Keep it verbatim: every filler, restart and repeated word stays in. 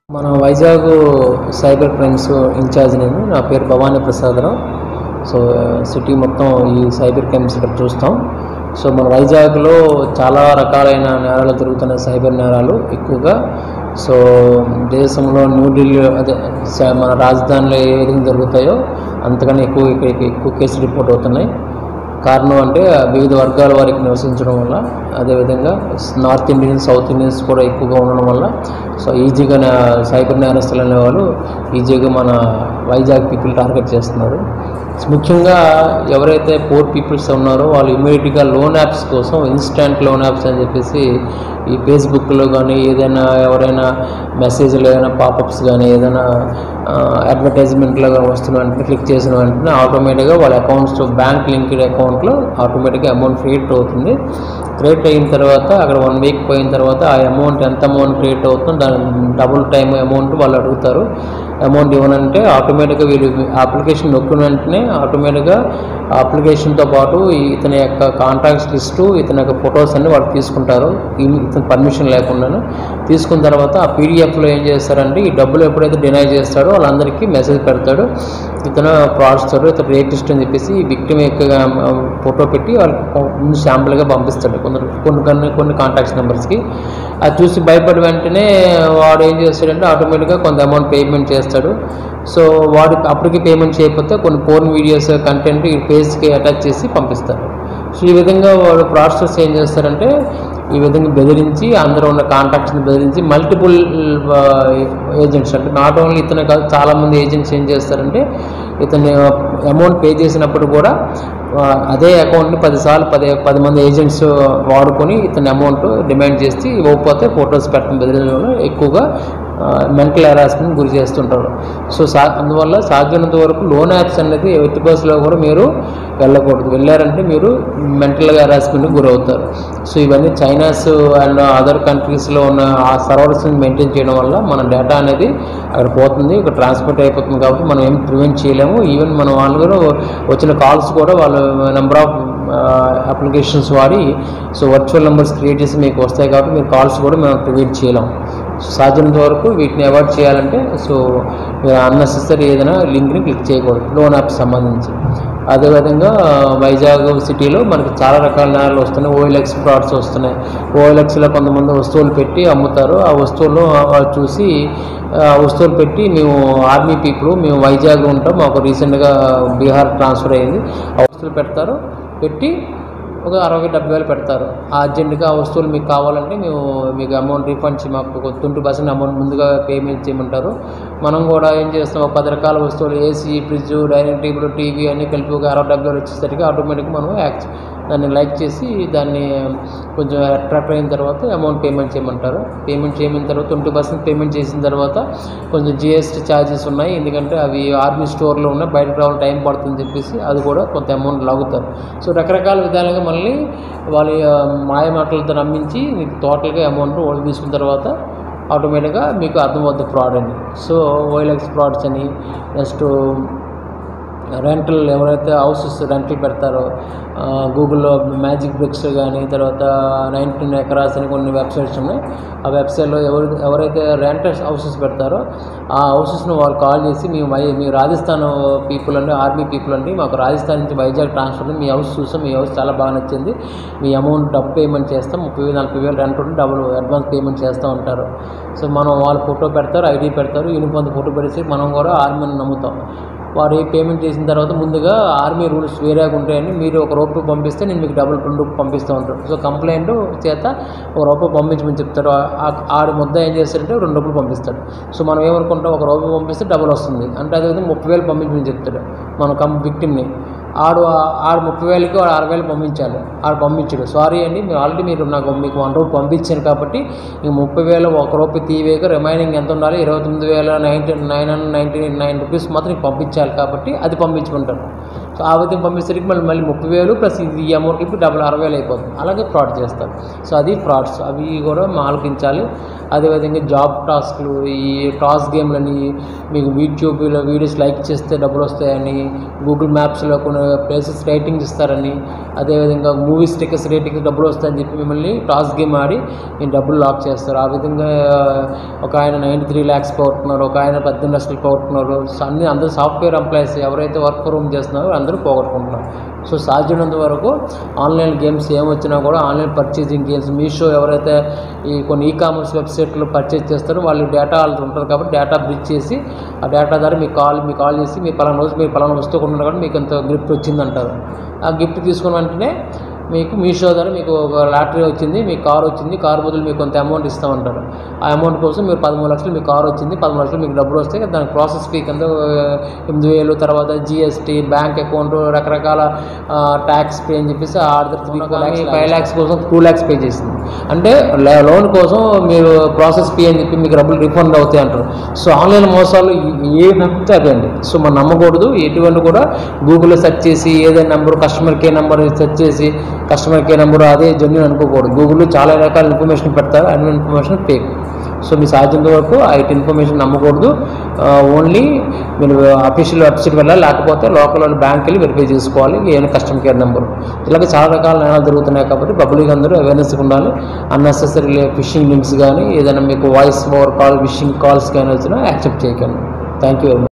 మన Vizag cyber crimes incharge నేను నా పేరు భవానీ ప్రసాదరావు. సో సిటీ మొత్తం ఈ సైబర్ క్రైమ్స్ ఇక్కడ చూస్తాం. సో మన వైజాగ్లో చాలా రకాలైన నేరాలు జరుగుతున్న సైబర్ నేరాలు ఎక్కువగా. సో దేశంలో న్యూఢిల్లీ అదే మన రాజధానిలో ఏ విధంగా జరుగుతాయో అంతకన్నా ఎక్కువ ఇక్కడ ఎక్కువ కేసులు రిపోర్ట్ అవుతున్నాయి. కారణం అంటే వివిధ వర్గాల వారికి నివసించడం వల్ల, అదేవిధంగా నార్త్ ఇండియన్స్ సౌత్ ఇండియన్స్ కూడా ఎక్కువగా ఉండడం వల్ల సో ఈజీగా సైబర్ నేరస్తులు అనేవాళ్ళు ఈజీగా మన వైజాగ్ పీపుల్ టార్గెట్ చేస్తున్నారు. ముఖ్యంగా ఎవరైతే పూర్ పీపుల్స్ ఉన్నారో వాళ్ళు ఇమీడియట్గా లోన్ యాప్స్ కోసం ఇన్స్టాంట్ లోన్ యాప్స్ అని చెప్పేసి ఈ ఫేస్బుక్లో కానీ ఏదైనా ఎవరైనా మెసేజ్లు ఏదైనా పాపప్స్ కానీ ఏదైనా అడ్వర్టైజ్మెంట్లో వస్తున్న వెంటనే క్లిక్ చేసిన వెంటనే ఆటోమేటిక్గా వాళ్ళ అకౌంట్స్ బ్యాంక్ లింక్డ్ అకౌంట్లో ఆటోమేటిక్గా అమౌంట్ క్రియేట్ అవుతుంది. క్రియేట్ అయిన తర్వాత అక్కడ వన్ వీక్ పోయిన తర్వాత ఆ అమౌంట్ ఎంత అమౌంట్ క్రియేట్ అవుతుందో దాని డబుల్ టైం అమౌంట్ వాళ్ళు అడుగుతారు. అమౌంట్ ఇవ్వనంటే ఆటోమేటిక్గా వీళ్ళు అప్లికేషన్ నొక్కిన వెంటనే ఆటోమేటిక్గా అప్లికేషన్తో పాటు ఇతని యొక్క కాంటాక్ట్స్ లిస్టు ఇతని యొక్క ఫొటోస్ అన్ని వాళ్ళు తీసుకుంటారు ఇతని పర్మిషన్ లేకుండానే. తీసుకున్న తర్వాత ఆ పీడిఎఫ్లో ఏం చేస్తారంటే ఈ డబ్బులు ఎప్పుడైతే డినై చేస్తాడో వాళ్ళందరికీ మెసేజ్ పెడతాడు, ఇతను ఫ్రాడ్స్టర్, ఇతను రేపిస్ట్ అని చెప్పేసి విక్టిమ్ యొక్క ఫోటో పెట్టి వాళ్ళకి ముందు శాంపుల్గా పంపిస్తాడు కొందరు కొన్ని కొన్ని కొన్ని కాంటాక్ట్స్ నెంబర్స్కి. అది చూసి భయపడి వెంటనే వాడు ఏం చేస్తాడంటే ఆటోమేటిక్గా కొంత అమౌంట్ పేమెంట్ చేస్తాడు. సో వాడు అప్పటికి పేమెంట్ చేయకపోతే కొన్ని పోర్న్ వీడియోస్ కంటెంట్ ఈ పేజ్కి అటాచ్ చేసి పంపిస్తారు. సో ఈ విధంగా వాడు ఫ్రాడ్స్టర్స్ ఏం చేస్తారంటే ఈ విధంగా బెదిరించి అందరూ ఉన్న కాంటాక్ట్స్ని బెదిరించి మల్టిపుల్ ఏజెంట్స్ అంటే నాట్ ఓన్లీ ఇతనే కాదు చాలామంది ఏజెంట్స్ ఏం చేస్తారంటే ఇతను అమౌంట్ పే చేసినప్పుడు కూడా అదే అకౌంట్ని పదిసార్లు పది పది మంది ఏజెంట్స్ వాడుకొని ఇతని అమౌంట్ డిమాండ్ చేసి ఇవ్వకపోతే ఫొటోస్ పెట్టడం బెదిరించడంలో ఎక్కువగా మెంటల్ హెరాస్మెంట్ గురి చేస్తుంటారు. సో సా అందువల్ల సాధ్యమైనంత వరకు లోన్ యాప్స్ అనేది ఎట్టి బస్సులో కూడా మీరు వెళ్ళకూడదు. వెళ్ళారంటే మీరు మెంటల్ హెరాస్మెంట్కి గురవుతారు. సో ఇవన్నీ చైనాస్ అండ్ అదర్ కంట్రీస్లో ఉన్న ఆ సర్వర్స్ని మెయింటైన్ చేయడం వల్ల మన డేటా అనేది అక్కడ పోతుంది, ఇక్కడ ట్రాన్స్మిట్ అయిపోతుంది. కాబట్టి మనం ఏం ప్రివెంట్ చేయలేము. ఈవెన్ మన వాళ్ళు కూడా వచ్చిన కాల్స్ కూడా వాళ్ళు నెంబర్ ఆఫ్ అప్లికేషన్స్ వాడి సో వర్చువల్ నెంబర్స్ క్రియేట్ చేసి మీకు వస్తాయి కాబట్టి మీరు కాల్స్ కూడా మేము ప్రివెంట్ చేయలేము. సాధ్యమైనంత వరకు వీటిని అవాయిడ్ చేయాలంటే సో అన్నెసెసరీ ఏదైనా లింక్ని క్లిక్ చేయకూడదు లోన్ యాప్స్ సంబంధించి. అదేవిధంగా వైజాగ్ సిటీలో మనకి చాలా రకాల నేరాలు వస్తున్నాయి. ఓఎల్ఎక్స్ ఫ్రాడ్స్ వస్తున్నాయి. ఓఎల్ఎక్స్లో కొంతమంది వస్తువులు పెట్టి అమ్ముతారు. ఆ వస్తువులను చూసి ఆ వస్తువులు పెట్టి మేము ఆర్మీ పీపుల్ మేము వైజాగ్లో ఉంటాం, మాకు రీసెంట్గా బీహార్ ట్రాన్స్ఫర్ అయ్యింది, ఆ వస్తువులు పెడతారు. పెట్టి ఒక అరవై డెబ్బై వేలు పెడతారు. ఆ అర్జెంటుగా ఆ వస్తువులు మీకు కావాలంటే మేము మీకు అమౌంట్ రీఫండ్ చేయి మాకు ట్వంటీ పర్సెంట్ అమౌంట్ ముందుగా పేమెంట్ చేయమంటారు. మనం కూడా ఏం చేస్తాం ఒక పది రకాల వస్తువులు AC, fridge, dining table, TV అన్నీ కలిపి ఒక అరవై డెబ్బై వేలు వచ్చేసరికి ఆటోమేటిక్గా మనం యాక్ట్ దాన్ని లైక్ చేసి దాన్ని కొంచెం అట్రాక్ట్ అయిన తర్వాత అమౌంట్ పేమెంట్ చేయమంటారు. పేమెంట్ చేయమైన తర్వాత ట్వంటీ పర్సెంట్ పేమెంట్ చేసిన తర్వాత కొంచెం జిఎస్టీ ఛార్జెస్ ఉన్నాయి, ఎందుకంటే అవి ఆర్మీ స్టోర్లో ఉన్నాయి, బయటకు రావాలి టైం పడుతుందని చెప్పేసి అది కూడా కొంత అమౌంట్ లాగుతారు. సో రకరకాల విధాలుగా మళ్ళీ వాళ్ళ మాయ మాటలతో నమ్మించి మీకు టోటల్గా అమౌంట్ వాళ్ళు తీసుకున్న తర్వాత ఆటోమేటిక్గా మీకు అర్థమవుతుంది ఫ్రాడ్ అని. సో ఓఎల్ఎక్స్ ఫ్రాడ్స్ అని, నెక్స్ట్ రెంటల్ ఎవరైతే హౌసెస్ రెంటల్ పెడతారో గూగుల్లో మ్యాజిక్ బ్రిక్స్ కానీ తర్వాత నైన్టీన్ ఎకరాస్ అని కొన్ని వెబ్సైట్స్ ఉన్నాయి. ఆ వెబ్సైట్లో ఎవరు ఎవరైతే రెంటల్ హౌసెస్ పెడతారో ఆ హౌసెస్ను వాళ్ళు కాల్ చేసి మేము వై మీ రాజస్థాన్ పీపుల్ అండి, ఆర్మీ పీపుల్ అండి, మాకు రాజస్థాన్ నుంచి వైజాగ్ ట్రాన్స్ఫర్ మీ హౌస్ చూసాం, మీ హౌస్ చాలా బాగా నచ్చింది, మీ అమౌంట్ డబ్బు పేమెంట్ చేస్తాం, ముప్పై వేలు నలభై వేలు రెంట్ ఉంటే డబ్బులు అడ్వాన్స్ పేమెంట్ చేస్తూ ఉంటారు. సో మనం వాళ్ళు ఫోటో పెడతారు, ఐడి పెడతారు, యూనిఫామ్ ఫోటో పెడితే మనం కూడా ఆర్మీని నమ్ముతాం. వారు పేమెంట్ చేసిన తర్వాత ముందుగా ఆర్మీ రూల్స్ వేరేగా ఉంటాయని మీరు ఒక రూపాయి పంపిస్తే నేను మీకు డబుల్ రెండు రూపాయలు పంపిస్తూ ఉంటాను. సో కంప్లైంట్ చేత ఒక రూపాయి పంపించమని చెప్తారు. ఆడి ముద్ద ఏం చేస్తారంటే రెండు రూపాయలు పంపిస్తాడు. సో మనం ఏమనుకుంటాం ఒక రూపాయి పంపిస్తే డబుల్ వస్తుంది అంటే అదేవిధంగా ముప్పై వేలు పంపించమని చెప్తాడు మన కం విక్టిమ్ని. ఆడు ఆడు ముప్పై వేలకి వాడు అరవై వేలు పంపించాలి, ఆడు పంపించాడు. సారీ అండి మీరు ఆల్రెడీ మీరు నాకు మీకు వన్ రూపాయి పంపించాను కాబట్టి ఈ ముప్పై వేలు ఒక రూపాయి తీవేక రిమైనింగ్ ఎంత ఉండాలి ఇరవై తొమ్మిది వేల ninety nine hundred ninety nine rupees మాత్రం నీకు పంపించాలి కాబట్టి అది పంపించుకుంటాను. సో ఆ విధంగా పంపించేసరికి మళ్ళీ మళ్ళీ ముప్పై వేలు ప్లస్ ఇది ఈ అమౌంట్ ఇప్పుడు డబుల్ అరవై వేలు అయిపోతుంది. అలాగే ఫ్రాడ్ చేస్తారు. సో అది ఫ్రాడ్స్, అవి కూడా ఆలోచించాలి. అదేవిధంగా జాబ్ టాస్క్లు, ఈ టాస్ గేమ్లని, మీకు యూట్యూబ్లో వీడియోస్ లైక్ చేస్తే డబ్బులు వస్తాయని, గూగుల్ మ్యాప్స్లో కొన్ని ప్లేసెస్ రేటింగ్స్ ఇస్తారని, అదేవిధంగా మూవీస్ టికెట్స్ రేటింగ్స్ డబ్బులు వస్తాయని చెప్పి మిమ్మల్ని టాస్ గేమ్ ఆడి మీ డబ్బులు లాక్ చేస్తారు. ఆ విధంగా ఒక ఆయన నైంటీ త్రీ ల్యాక్స్ పోగొట్టుకున్నారు, ఒక ఆయన పద్దెనిమిది లక్షలు పోగొట్టుకున్నారు. అన్ని అందరూ సాఫ్ట్వేర్ ఎంప్లాయీస్ ఎవరైతే వర్క్ ఫ్రమ్ హోమ్ చేస్తున్నారో అందరూ పోగొట్టుకుంటున్నారు. సో సాధ్యమైనంత వరకు ఆన్లైన్ గేమ్స్ ఏమొచ్చినా కూడా ఆన్లైన్ పర్చేజింగ్ గేమ్స్, మీషో ఎవరైతే ఈ కొన్ని ఈ కామర్స్ వెబ్సైట్లో పర్చేజ్ చేస్తారో వాళ్ళు డేటా వాళ్ళు ఉంటారు కాబట్టి డేటా బ్రిచ్ చేసి ఆ డేటా ద్వారా మీకు కాల్ మీకు కాల్ చేసి మీరు పలానా రోజు మీరు పలానా వస్తువు కొన్నారు కాబట్టి మీకు ఎంత గిఫ్ట్ వచ్చిందంటారు. ఆ గిఫ్ట్ తీసుకున్న వెంటనే మీకు మీషో ద్వారా మీకు ఒక లాటరీ వచ్చింది, మీ కారు వచ్చింది, కారు బదులు మీకు కొంత అమౌంట్ ఇస్తామంటారు. ఆ అమౌంట్ కోసం మీరు పదమూడు లక్షలు మీ కారు వచ్చింది, పదమూడు లక్షలు మీకు డబ్బులు వస్తే దానికి ప్రాసెస్ ఫీ కింద ఎనిమిది వేలు, తర్వాత జిఎస్టీ, బ్యాంక్ అకౌంట్, రకరకాల ట్యాక్స్ పే అని చెప్పేసి ఆర్డర్ ఫైవ్ ల్యాక్స్ కోసం టూ ల్యాక్స్ పే చేసింది. అంటే లోన్ కోసం మీరు ప్రాసెస్ ఫీ అని చెప్పి మీకు డబ్బులు రిఫండ్ అవుతాయి అంటారు. సో ఆన్లైన్ మోసాలు ఏ నమ్మితే అదండి. సో మనం నమ్మకూడదు. ఎటువంటి కూడా గూగుల్లో సెర్చ్ చేసి ఏదైనా number customer care number search చేసి కస్టమర్ కేర్ నెంబర్ అదే జెన్యూన్ అనుకోకూడదు. గూగుల్లో చాలా రకాల ఇన్ఫర్మేషన్ పెడతారు, అన్ని ఇన్ఫర్మేషన్ ఫేక్. సో మీ సాధ్యంత వరకు ఐటీ ఇన్ఫర్మేషన్ నమ్మకూడదు. ఓన్లీ మీరు అఫీషియల్ వెబ్సైట్ వెళ్ళాలి, లేకపోతే లోకల్ బ్యాంక్ వెళ్ళి వెరిఫై చేసుకోవాలి ఏమైనా కస్టమర్ కేర్ నెంబర్. ఇలాగే చాలా రకాల నేరాలు జరుగుతున్నాయి కాబట్టి పబ్లిక్ అందరూ అవేర్నెస్గా ఉండాలి. అన్నెసెసరీ ఫిషింగ్ లింక్స్ కానీ ఏదైనా మీకు voice over call phishing calls కానీ వచ్చినా యాక్సెప్ట్ చేయకండి. Thank you very much.